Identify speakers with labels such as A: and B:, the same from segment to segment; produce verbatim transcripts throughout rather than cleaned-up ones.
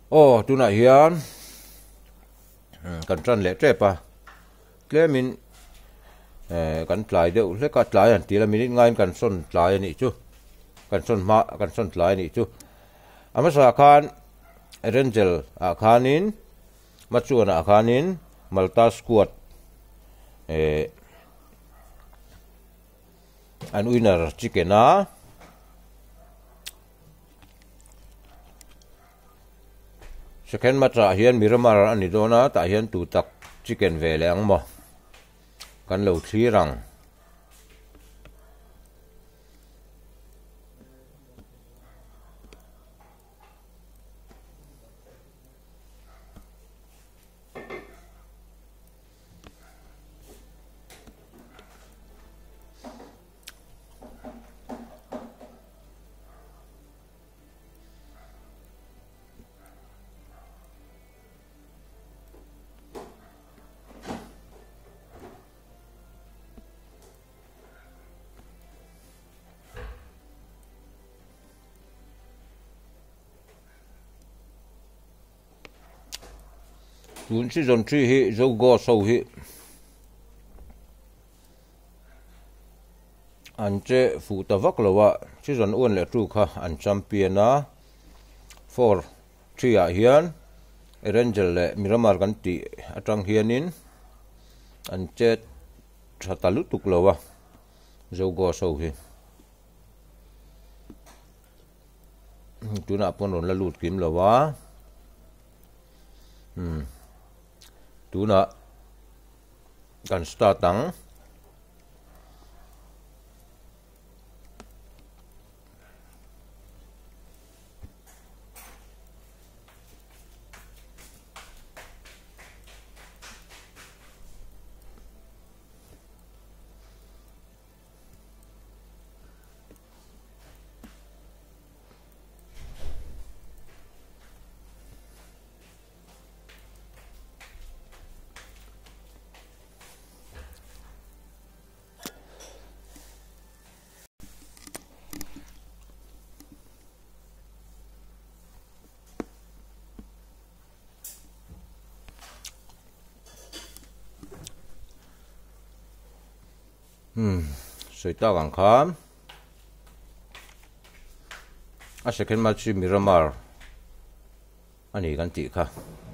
A: ô tu na hian kan tran le trepa tlemin kan tlai deuh hle ka tlai an tila minute ngain kan son tlai ani chu kan son ma kan son tlai ani chu ama sa khan rangel a khanin machuan a khanin malta squad e an winner chicken a second match a hian Miramar ani dona ta hian tu tak chicken ve le angmo kan lo thri rang tun season three hi zo go so hi an che fu ta vak lowa season one le two kha an champion a four three a hian Rangel le Miramar kan ti atang hianin an che thatalu tuk lowa zo go so hi tuna pon ron la lut kim lowa hm tuna kan start tang Hmm, so ita ang kam. A second match Miramar. Ani ganti ka.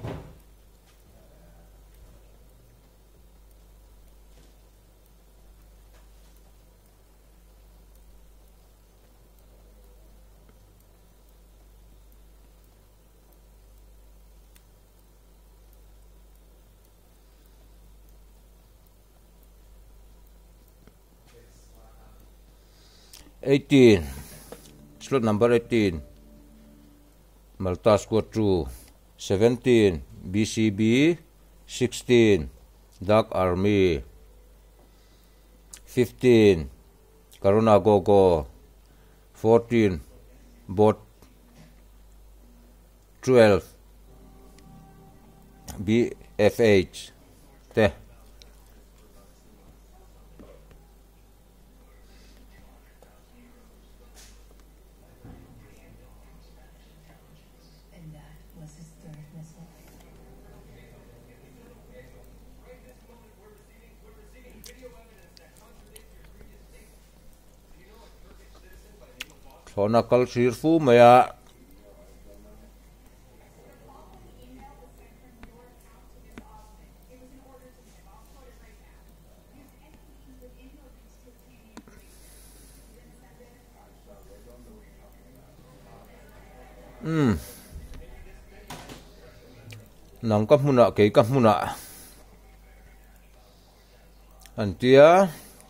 A: eighteen, slot number eighteen, Malta squad two, seventeen, B C B, sixteen, Dark Army, fifteen, Karuna Gogo, fourteen, Bot, twelve, B F H, te. Thona kal sir fu maya Hmm nang ka muna ke ka muna antia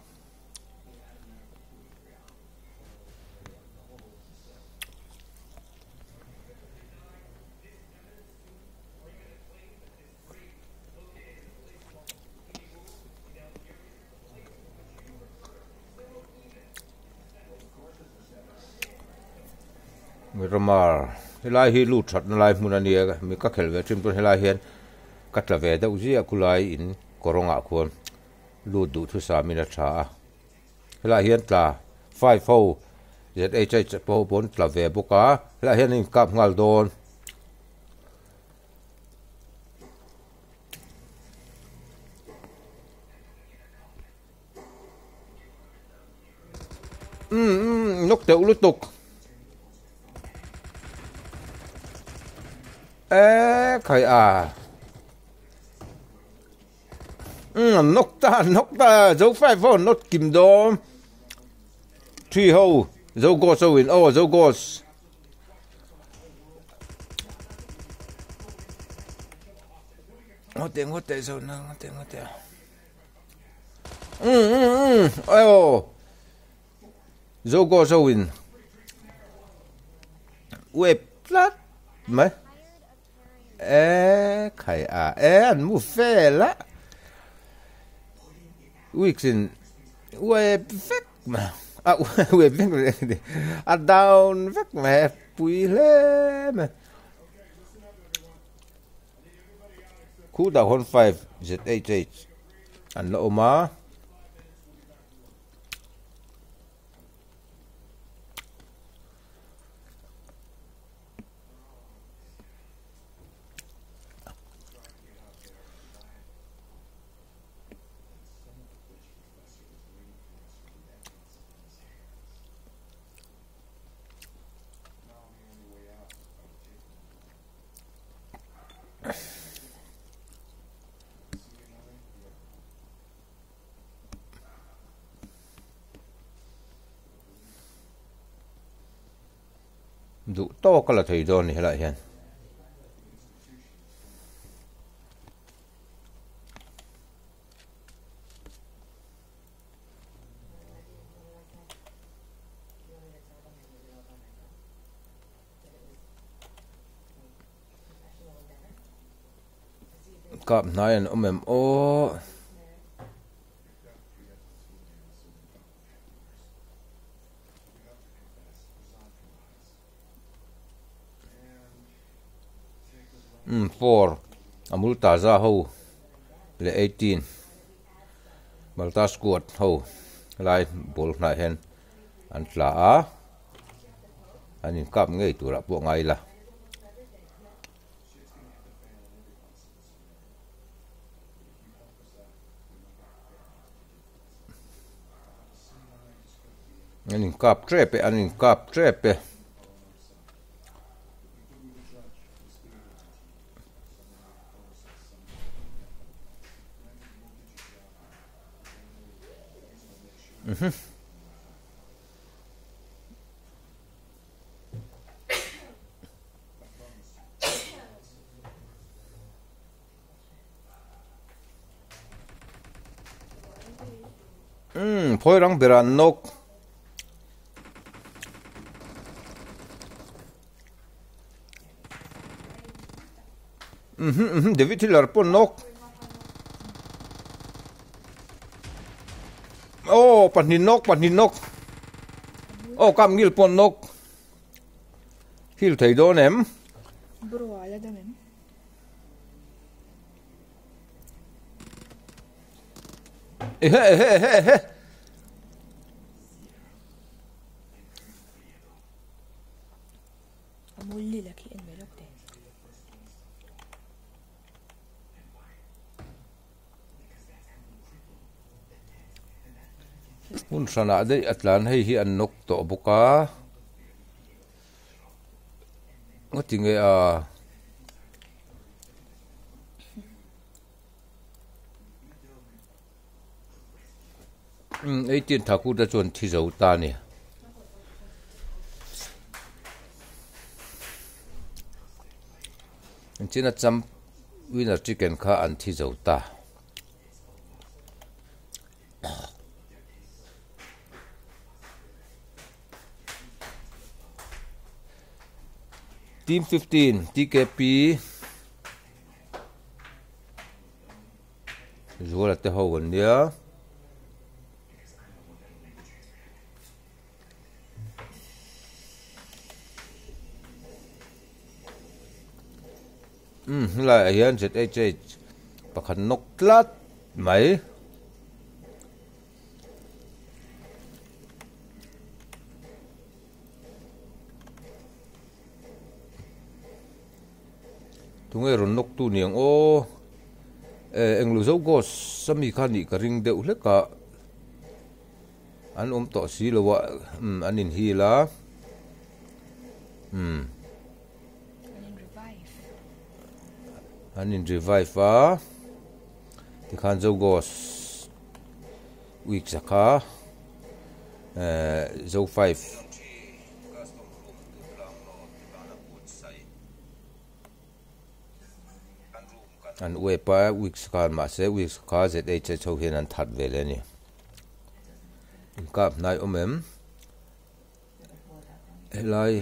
A: Miramar helai hi lut that na lai mun ani mi ka khel ve trim tu helai hian ka tla ve da uji akulai in koronga khon lut du thu sa mi na tha helai hian tla five four z h h po bon tla ve boka helai hian in kap ngal don um nok teu lutuk ê khai à um nok ta nok ta dấu phải vô not kim đom three hole dấu go so win oh dấu goes ngót tiền ngót tiền rồi nè ngót tiền ngót tiền um um um ayo dấu go so win web plat mấy ê khai à ê anh mua phê lá Wixin web vek mà à web vek à down vek mà bùi lê mà khu đảo hôn five Z H H anh lộ má đủ to cái là thầy đồn này lại hiện cặp này anh ôm em ô um four amul ta za ho le eighteen malta squad ho lai bol na hen an tla a anin kap ngei tura po ngai la anin kap trepe anin kap trepe Mhm. 음, 포이랑 베란 녹. Mhm, mhm, David Hiller pun nok. Oh, panin nok, panin nok. Oh, kam ngil pon nok. Hil thầy đó ném.
B: Bro, ala da mem.
A: Eh, eh, eh, eh.
B: Amulli laki en melok de.
A: Hun sana de atlan hei hi an nok to buka. Ngotinge a um eighteen thaku da chon thi zo ta ni. China cham winner chicken kha an thi zo ta. Team fifteen T K P Zola te hogan dia. Um lại hian Z H H pakhat nok tlat mai tungai ron nok tu niang o e englo zo go sami khani ka ring deuh hleka an um to si lo wa um an in hi la um
B: An in revive.
A: an in revive a ti khan zo gos week saka eh zo five an we pa week saka ma se week saka z h cho hian an that ve le ni kap nai omem helai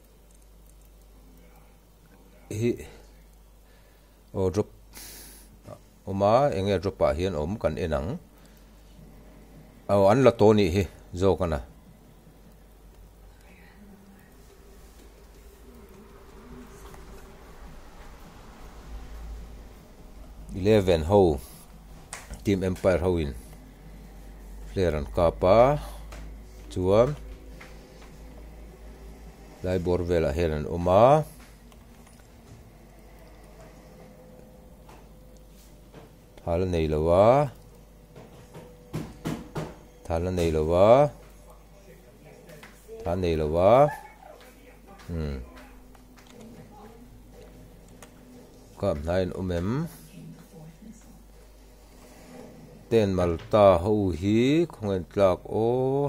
A: hi o drop oma enge drop pa hian om kan enang au an la to ni hi zo kana eleven ho team empire ho in player an kapa chuam lai bor vela helen oma thal nei lawa thal nei lawa thal nei lawa hm kam nain umem ten malta ho hi khongen tlak o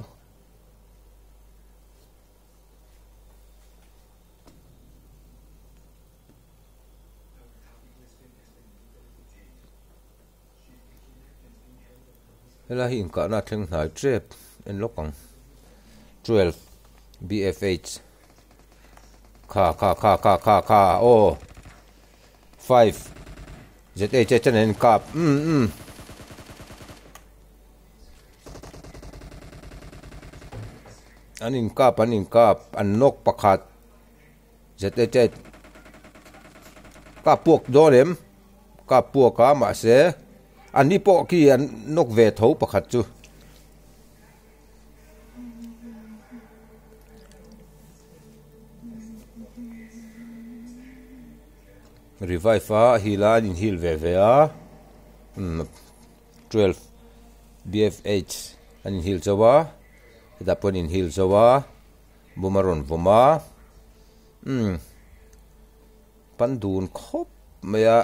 A: hela hi in ka na theng hnai trap en lokang twelve b f h kha kha kha kha kha kha o five z h chen en kap um um an in kap an in kap an nok pakhat z h ka puak dolem ka puak ka ma se an ni po ki an nok ve tho pakhat chu revive a hilan in hil ve ve a twelve b f h an in hil chawa dapon in hil chawa bumaron voma um pandun khop maya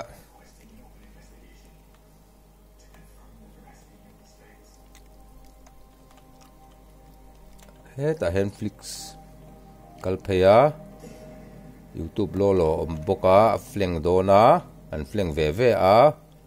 A: heta Netflix kalphaya YouTube lo lo boka fleng dona an fleng ve ve a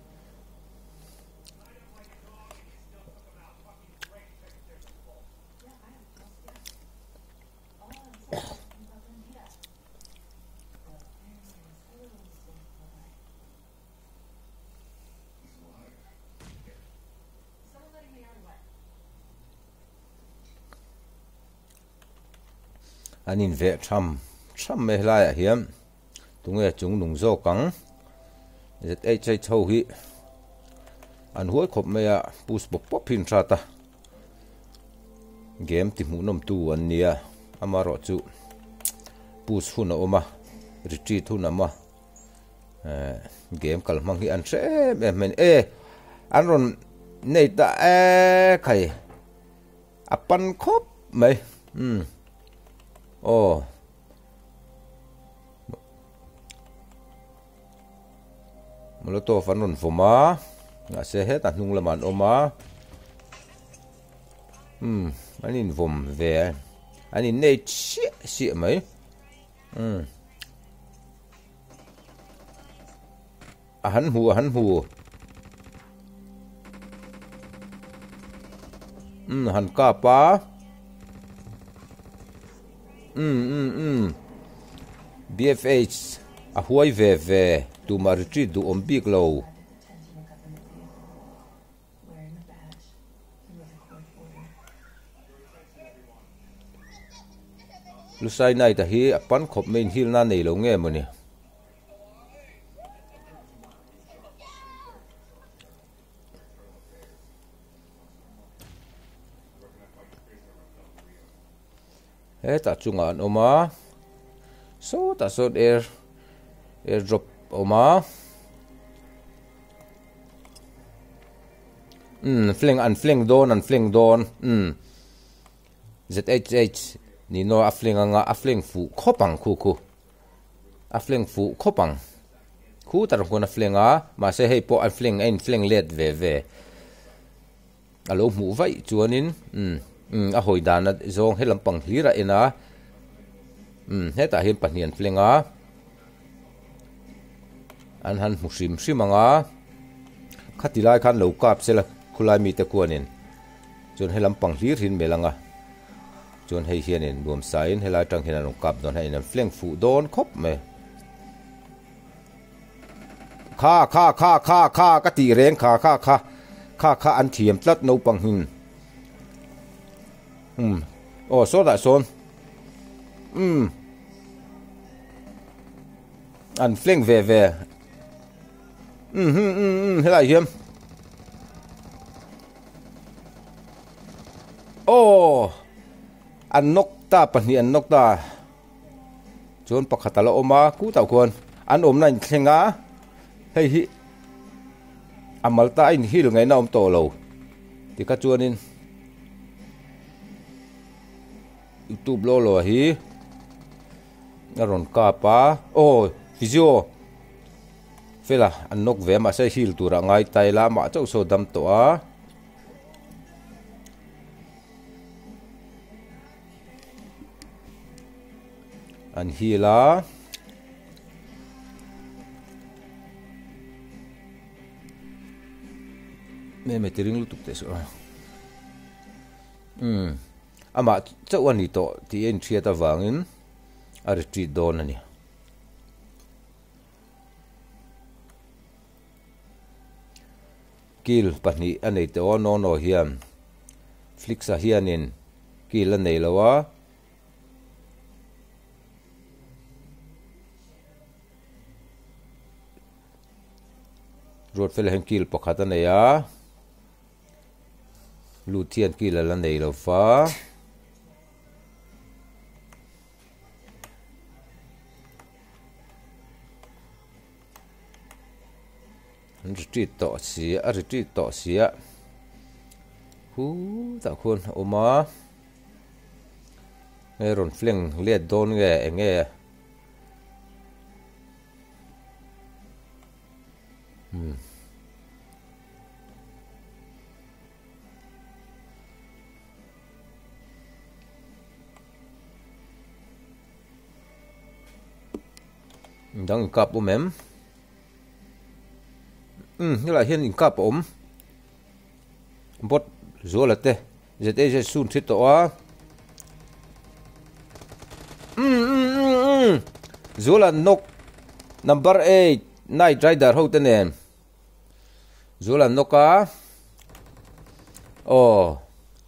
A: anin ve tham tham me lai a hiam tunge chung nung zo kang zet ai chai chho hi an huai khop me a pus pop pop pin thata game ti mu nom tu an nia amaro chu pus huna oma retreat huna ma eh game kal mang hi an se me men e an ron nei ta e khai apan khop mai hm oh molotov an ron voma nga se het an hnung laman oma hm anin vom ve anin nei chi si mai hm a han hu a han hu hm han ka pa um um um b f h a huai ve ve tu marchi du ombik lo lusai nai ta hi pan khop main hil na nei lo nge mani eta chunga an oma so ta so air airdrop oma um fling an fling don an fling don um Z H H ni no afling anga afling fu khopang khu khu afling fu khopang khu tar ko na flenga ma se hei po an fleng en fleng let ve ve alo mu vai chuanin um um a hoi dan zong helam pang hlira ena um heta hian pahnian flenga an han musim simanga khatilai khan lo kap sela khulai mi te kuanin chon helam pang hlir hin melanga chon hei hianin nuam sain helai tang hian an kap don hein an fleng fu don khop me kha kha kha kha kha ka ti reng kha kha kha kha kha an thiam tlat no pang hin um oh so da son um an fleng ve ve um um um helai hiam oh an nok ta pani an nok ta chon pakhatala oma ku taw kon an om nan thlenga hei hi amalta in hi lu ngai na om to lo ti ka chuanin YouTube lo lo hi naron ka pa oh physio fela an nok ve ma se hil tura ngai tai la ma chau so dam to a an hila me me tiring lutuk te so um ama chau ani to ti en thia ta wangin a retreat don ani kil pani anei te o no no hiam flixa hianin kil anei lawa rot fel hen kil pakhat aneya luthian kil ala nei lo fa retreat to sia a retreat to sia hu ta khon oma nge ron fleng le don nge nge hmm đang cặp ôm em, ừ, như là hiện cặp ôm, bớt rồi là thế, giờ đây sẽ sun chết toa, ừ ừ ừ ừ, rồi là nóc number eight night rider hậu tên em, rồi là nóc á, oh.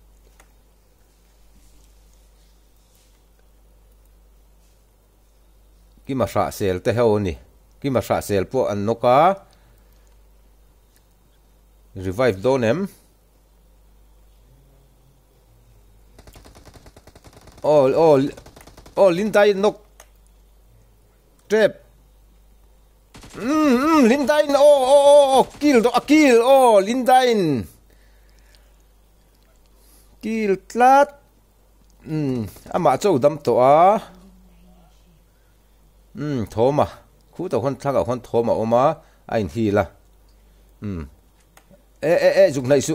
A: Ki ma sha sel te ho ni ki ma sha sel po an noka revive donem oh oh oh lindai nok trap mm mm lindai oh oh oh kill do kill oh lindai kill tlat mm ama chou dam to a um thoma khu to khon thak a khon thoma oma ain hi la um e e e zuk nai su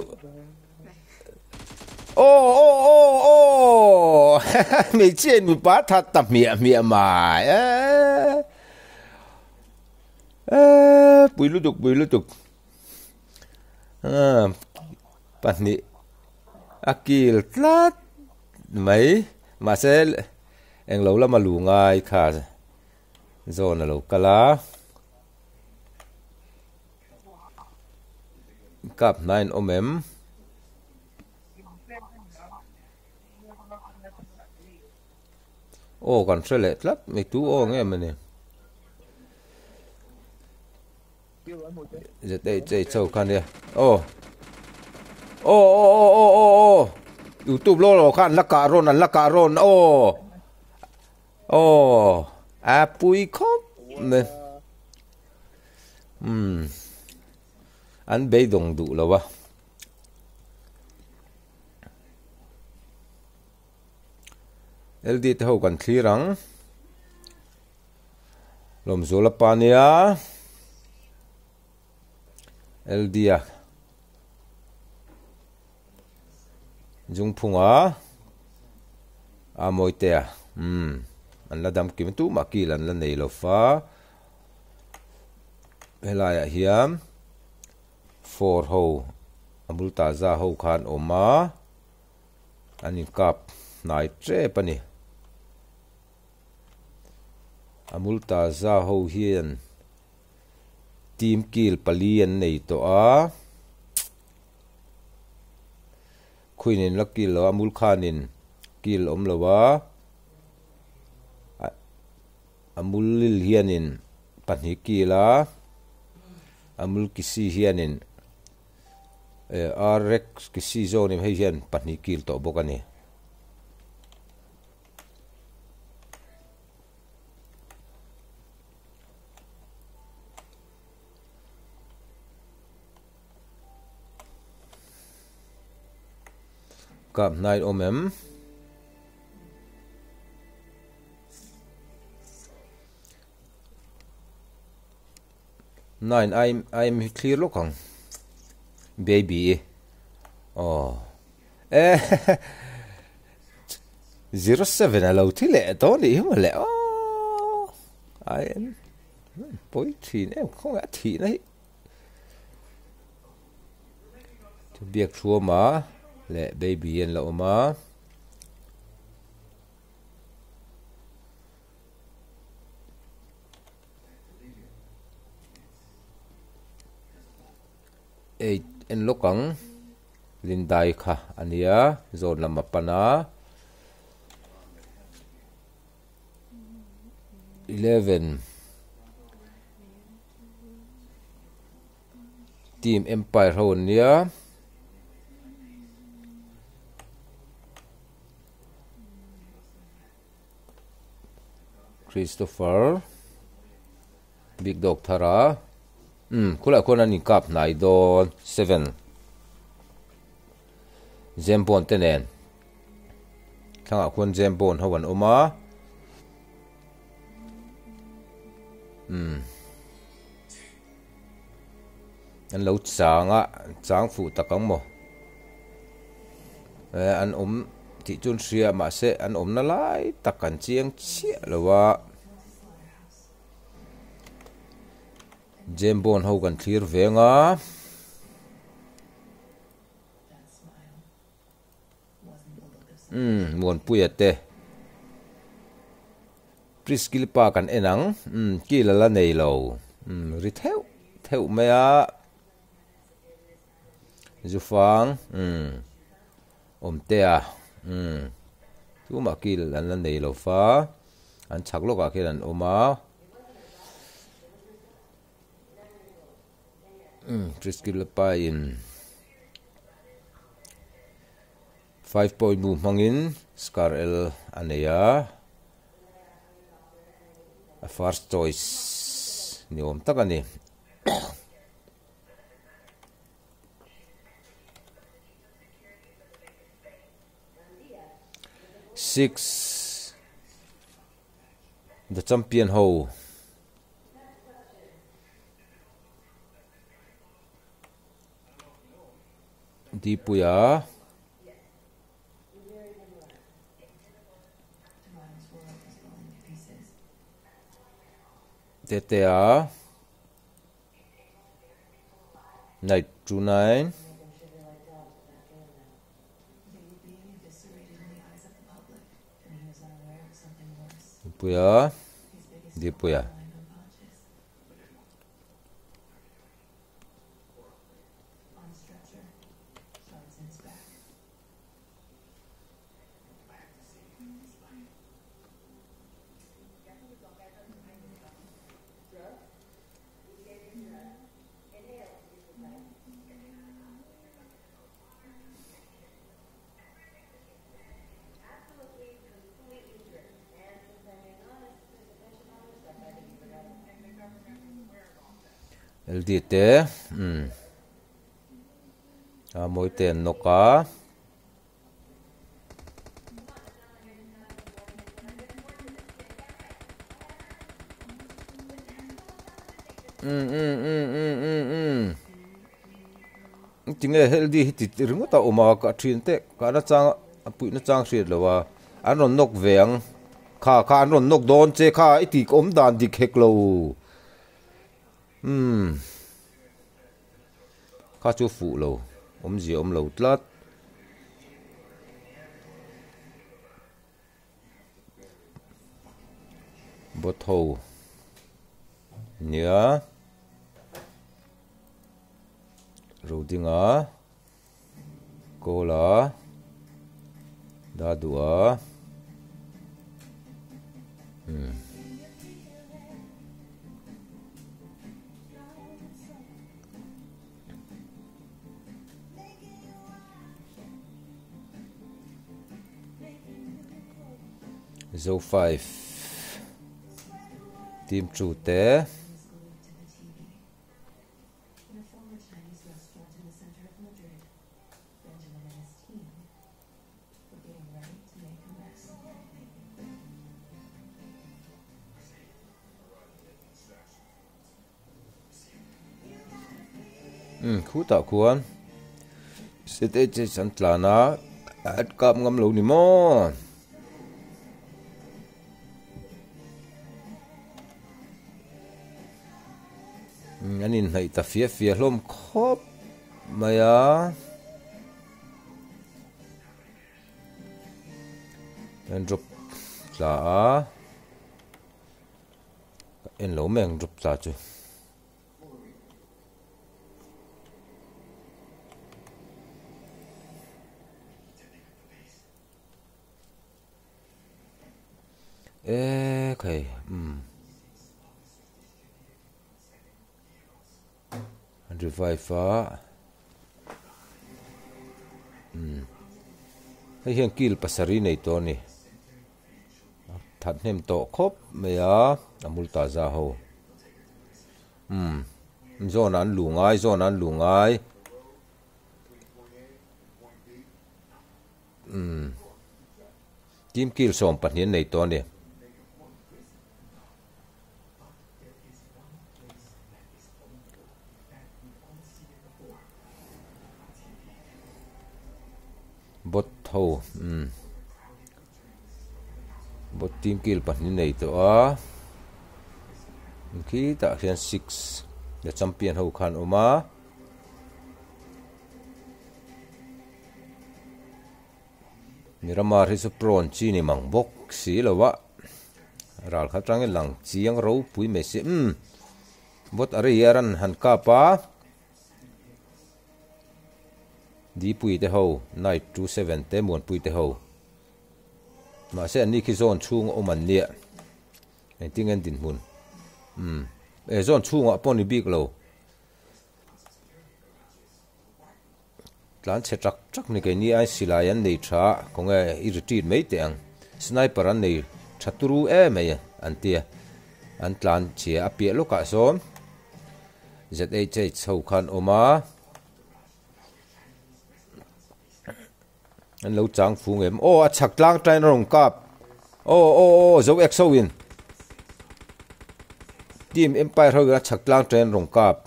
A: ô ô ô ô mày trên mày bá thật tập miệng miệng mà ê ê bùi lú tục bùi lú tục à bạn nị akil tlat mấy mà sẽ anh lâu lắm mà lù ngay khá rồi là lâu kala cặp nine ôm em ô còn chơi lệ lắm mày tú ô nghe mà nè giờ đây chơi sâu khăn đi ô ô ô ô ô ô ô YouTube lo lo khăn lắc cả ron lắc cả ron ô ô à pui khóc nè um anh bé đồng đủ là ba ld te ho kan thlirang lom zola pania ld a jung phunga a moite a um an la dam kim tu ma kil an la nei lo fa helai a hiam four ho amul ta za ho khan oma anin kap nai tre pani amul ta za ho hian team kil palian nei to a khuinin la kil lo amul khanin kil om lowa amul lil hianin panhi kila amul kisi hianin rx kisi zone hei hian panhi kil to bokani kap nine omem nine I'm I'm clear lokang baby oh eh zero seven alo thile to ni hum le oh ai poi thin em không ạ thi này tu biak thua ma le baby en lo ma eight en lokang lindai kha ania zon lama pana eleven team empire hon nia Christopher big dog thara um kula kona ni kap nai don seven zembon tenen thanga khon zembon hawan oma um an lo changa chang fu takang mo an om ti chun sia ma se an om na lai takan chiang chia lowa Jembon ho kan clear venga um mon puyate priskil pa kan enang um kila la nei lo um ri theu theu mea zufang um om te a um tu ma kil an la nei lo fa an chak lo ka khian oma um triskill pa in five point move mangin scar l aneya a first choice ni om takani six the champion ho Dipuya T T A Night two nine Dipuya Dipuya L D T um a moi ten noka um um um um um um chính là healthy thì rừng có tao mà cả truyền tệ cả nó trang bụi nó trang sệt làว่าanh nó nốc vàng khá khá anh nó nốc đòn chế khá ít thì ốm đàn thì khét lâu um khá chú phụ lâu ốm gì ốm lâu lát bột thầu nhớ rồi đi ngã cô là đã đùa hmm. Zone five team chủ tế ừ khu tạo khuôn sẽ tới chơi sẵn là nó át cặp ngâm lâu nỉ mô anh nhìn thấy ta phía phía lôm khóc mày á anh rụp là anh lỗ mèn rụp là chứ ê khay um revive phá um hay hiện kill pasari này to nè thật nem to khop mày á amul ta ra ho um zone an lu ngai zone an lu ngai um team kill som pat hian này to nè bot thâu um bot team kill pat ni nei to a khi ta khian six the champion ho khan oma miramar hisu pron chi ni mang bok si lawa ral khatrang lang chiang ro pui me se um bot are yaran han ka pa đi pui te ho night two seven te mon pui te ho mà sẽ ni khi zone chung o man nia ai ting en din mun um e zone chung a pon ni big lo tlan che trak trak ni ke ni ai silayan nei tha kong e i retreat mei te ang sniper an nei thaturu e me an tia an tlan che a pia lo ka zone z h h ho khan oma anh lâu trắng phù em ô à chặt lang trai nó rồng cáp ô ô ô dấu exo win team empire thôi à chặt lang trai nó rồng cáp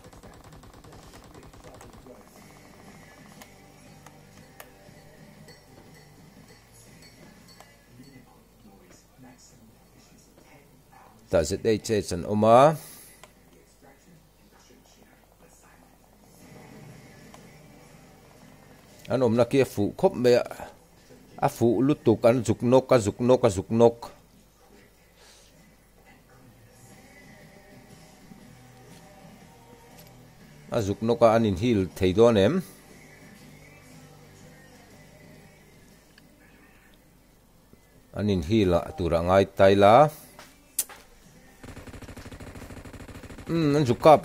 A: ta sẽ đây chơi trận oma anh ôm na kia phụ khóc mẹ à phụ lút tục anh dục nốc à dục nốc à dục nốc à dục nốc à anh in hil thấy đó ném anh in hil à tụ ra ngay tay lá um anh dục cặp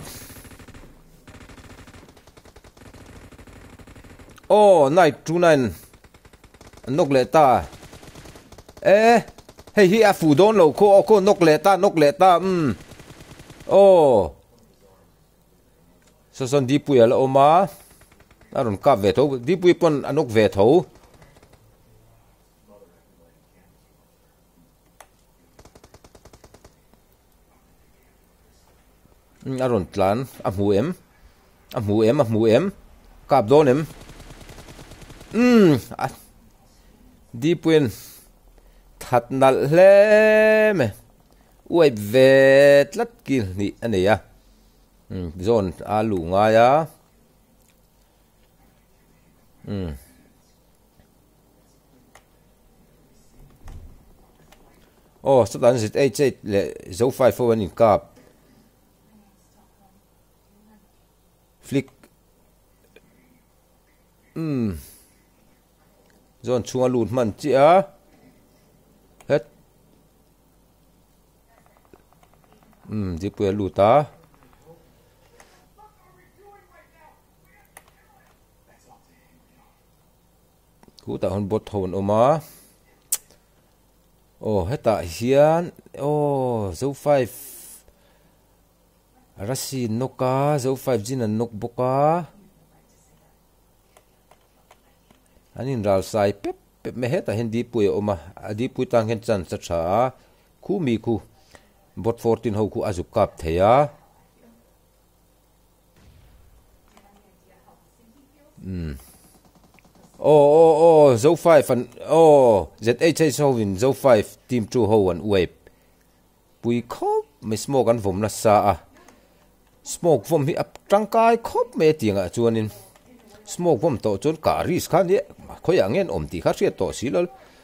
A: oh night two nine nốc lệ ta ê hey hi a phụ đón lâu cô cô nốc lệ ta nốc lệ ta um oh so son đi pui là oma à rồi cặp về thấu đi pui pon anh nốc về thấu aron tlan a mu em a mu em a mu em kap don em um di puin that nal hle me uai vet lat kil ni ania um zon alu nga ya um oh satan zit eight eight le zo five four in kap flick um zon chunga lut man chia het um di pu luta ku ta hon bot thon oma oh heta hian oh zo five rasi noka zo five jin an nok boka anin ral sai pep pep me heta hindi pui oma adi pui tang hen chan cha tha khu mi khu bot fourteen ho khu azuk kap theya um oh oh oh zo five and oh z h so win zo five team two ho one wave pui khop me smoke an vom na sa a smoke vom hi ap tangkai khop me tinga chuanin smoke vom to chon ka ris khan ye khoi angen om ti kha riat to silol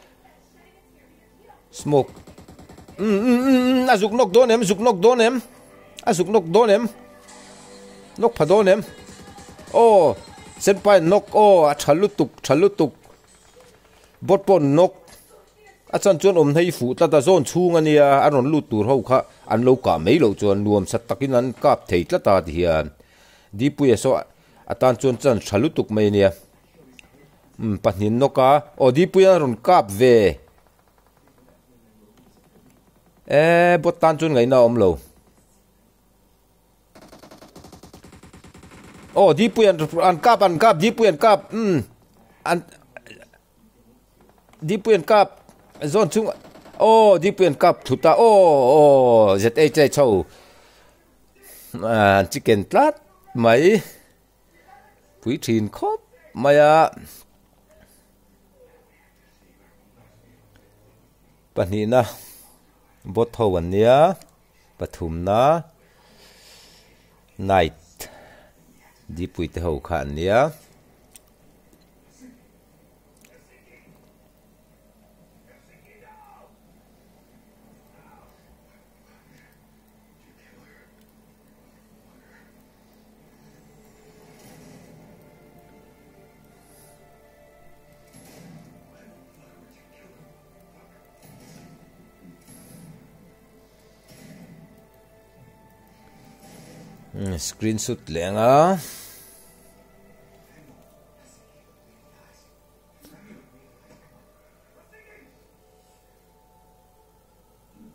A: smoke um um azuk nok don em zuk nok don em azuk nok don em nok pha don em oh senpai nok oh a thalutuk thalutuk botpon nok a chan chon om nei fu ta ta zon chung ania aron lu tur ho kha an lo ka mai lo chon nuam sat takin an kap thei tla ta hian di pu so atan chon chan thalutuk mai nia um pahnin noka o di pu ron kap ve e bot tan chon ngai na om lo oh di pu an kap an kap di pu an kap um an di pu an kap zon chung oh di pu an kap thuta oh oh z h cho à chicken tlat mai pui thin khop maya panina bot thowan nia pathumna night di pui te ho khan nia screenshot lenga